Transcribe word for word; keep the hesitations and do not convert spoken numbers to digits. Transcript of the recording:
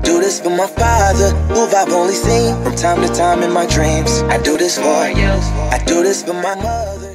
do this for my father, who I've only seen from time to time in my dreams. I do this for you, I do this for my mother.